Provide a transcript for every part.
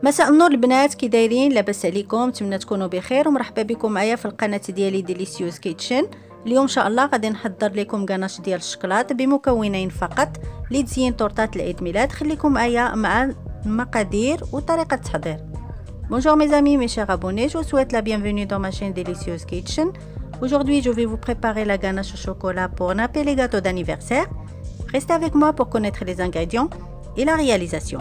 مساء النور البنات، كي دايرين؟ لاباس عليكم؟ نتمنى تكونوا بخير ومرحبا بكم معايا في القناه ديالي ديليسيوز كيتشن. اليوم ان شاء الله غادي نحضر لكم غاناش ديال الشكلاط بمكونين فقط لتزيين تورتات العيد ميلاد. خليكم معايا مع المقادير وطريقه التحضير. Bonjour mes amis, mes chers abonnés, je vous souhaite la bienvenue dans ma chaîne Délicieuse Kitchen. Aujourd'hui, je vais vous préparer la ganache au chocolat pour napper les gâteaux d'anniversaire. Restez avec moi pour connaître les ingrédients et la réalisation.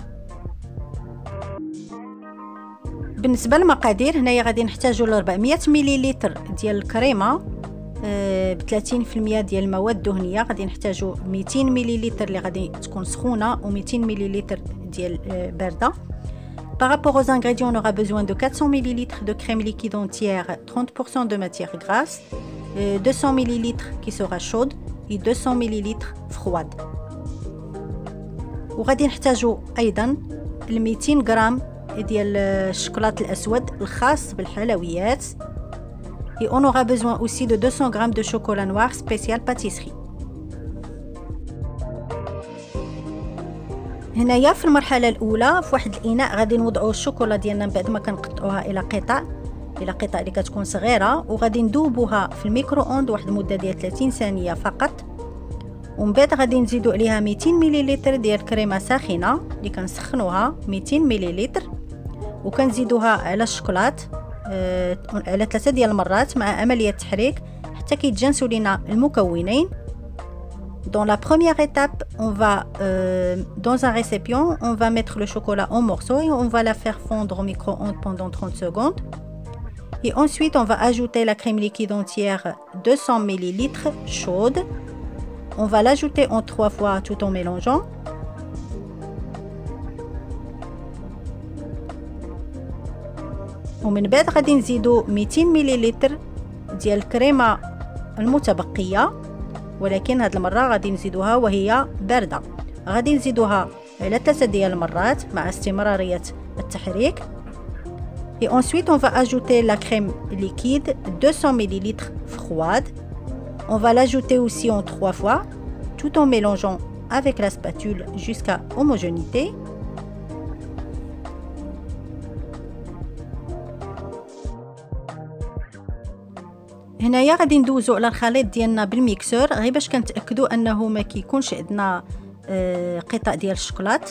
بالنسبه للمقادير، هنايا غادي نحتاجوا ل 400 مليلتر ديال الكريمه ب 30% ديال المواد الدهنيه. غادي نحتاجوا 200 مليلتر اللي غادي تكون سخونه و 200 مليلتر ديال بارده. Par rapport aux ingrédients, on aura besoin de 400 ml de crème liquide entière, 30% de matière grasse, 200 ml qui sera chaude et 200 ml froide. وغادي نحتاجوا ايضا 200 غرام ديال الشوكولات الاسود الخاص بالحلويات. Et on aura besoin aussi de 200 g de chocolat noir spécial pâtisserie. هنايا في المرحله الاولى في واحد الاناء غادي نوضعوا الشوكولا ديالنا من بعد ما كنقطعوها الى قطع اللي كتكون صغيره، وغادي ندوبوها في الميكرو اوند واحد المده ديال 30 ثانيه فقط. ومن بعد غادي نزيدوا عليها 200 مليلتر ديال الكريمه ساخنه اللي كنسخنوها 200 مليلتر، وكنزيدوها على الشوكولات على 3 ديال المرات مع عمليه تحريك حتى كيتجانسوا لينا المكونين. Dans la première étape, on va dans un récipient, on va mettre le chocolat en morceaux et on va la faire fondre au micro-ondes pendant 30 secondes. Et ensuite, on va ajouter la crème liquide entière 200 ml chaude. On va l'ajouter en 3 fois tout en mélangeant. ومن بعد غادي نزيدو 200 مليلتر ديال الكريمه المتبقيه، ولكن هاد المره غادي نزيدوها وهي بارده. غادي نزيدوها على 3 ديال المرات مع استمراريه التحريك. Et ensuite on va ajouter la crème liquide 200 ml froide. On va l'ajouter aussi en 3 fois tout en mélangeant avec la spatule jusqu'à homogénéité. هنايا غادي ندوزو على الخليط ديالنا بالميكسور غير باش كنتاكدوا انه ما كيكونش عندنا قطع ديال الشوكولات.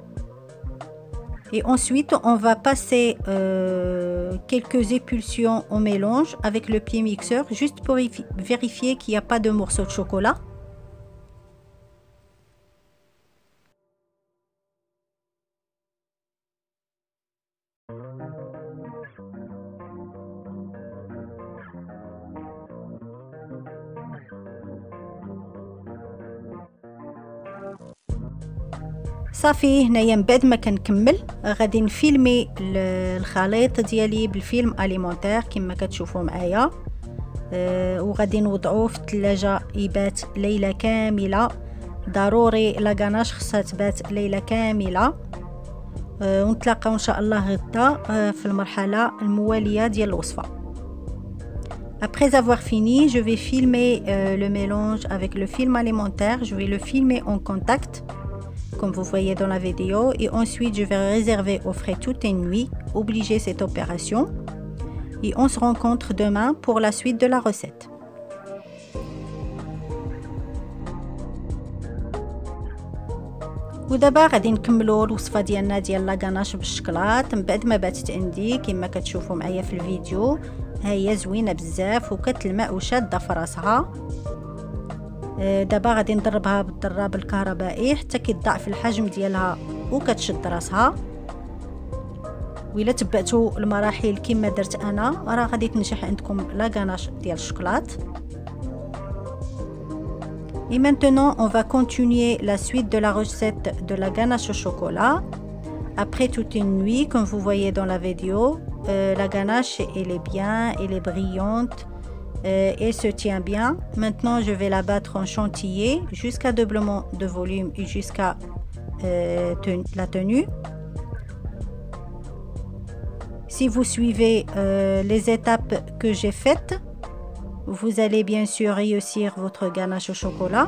Et ensuite on va passer quelques épulsions au mélange avec le pied mixeur juste pour vérifier qu'il n'y a pas de morceaux de chocolat. صافي هنايا من بعد ما كنكمل غادي نفيلمي الخليط ديالي بالفيلم اليمونتير كما كتشوفوا معايا، وغادي نوضعوه في الثلاجه يبات ليله كامله. ضروري لا غاناش خصها تبات ليله كامله. ونتلاقاو ان شاء الله غدا في المرحله المواليه ديال الوصفه. Après avoir fini, je vais filmer le mélange avec le film alimentaire. Je vais le filmer en contact comme vous voyez dans la vidéo, et ensuite je vais réserver au frais toute une nuit, obliger cette opération, et on se rencontre demain pour la suite de la recette. ودابا غادي نكملوا الوصفه ديالنا ديال لا غاناش بالشكلاط من بعد ما باتت عندي كما كتشوفوا معايا في الفيديو. ها هي زوينه بزاف وكتلمع وشاده في راسها. دابا غادي نضربها بالضراب الكهربائي حتى كيتضاعف الحجم ديالها وكتشد راسها. وإلا تبعتوا المراحل كما درت انا راه غادي تنجح عندكم لا غاناش ديال الشوكولات. Et maintenant on va continuer la suite de la recette de la ganache au chocolat. Après toute une nuit, comme vous voyez dans la vidéo, la ganache elle est bien, elle est brillante. Et se tient bien. Maintenant je vais la battre en chantilly jusqu'à doublement de volume et jusqu'à la tenue. Si vous suivez les étapes que j'ai faites, vous allez bien sûr réussir votre ganache au chocolat.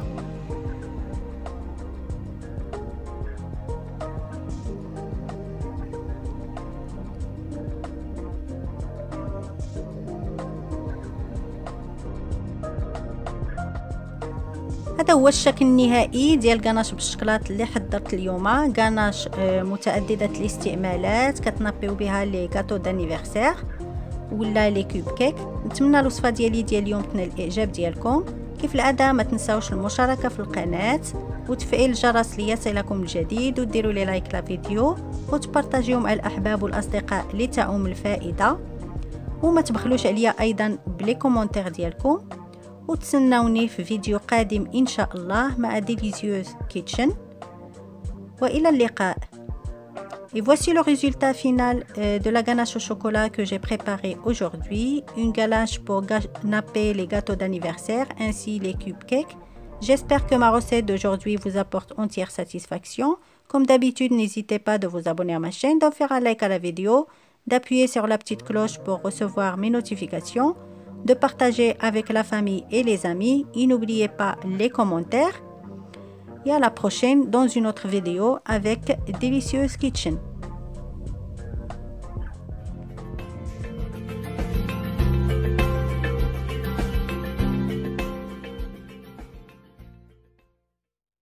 هذا هو الشكل النهائي ديال غاناش بالشكلاط اللي حضرت اليوم. غاناش متعدده الاستعمالات كتنابيو بها لي غاتو دانيفرسير ولا لي كوب كيك. نتمنى الوصفه ديال اليوم تنال الاعجاب ديالكم. كيف العاده ما تنساوش المشاركه في القناه وتفعيل الجرس ليصلكم الجديد، وديروا لي لايك للفيديو وتبارطاجيو مع الاحباب والاصدقاء لتعم الفائده، وما تبخلوش عليا ايضا بلي كومونتير ديالكم. وتسناوني في فيديو قادم ان شاء الله مع ديليزيوز كيتشن، والى اللقاء. Et voici le résultat final de la ganache au chocolat que j'ai préparée aujourd'hui. Une ganache pour napper les gâteaux d'anniversaire ainsi les cupcakes. J'espère que ma recette d'aujourd'hui vous apporte entière satisfaction. Comme d'habitude, n'hésitez pas de vous abonner à ma chaîne, de faire un like à la vidéo, d'appuyer sur la petite cloche pour recevoir mes notifications, de partager avec la famille et les amis. Et n'oubliez pas les commentaires. Et à la prochaine dans une autre vidéo avec Delicieuse Kitchen.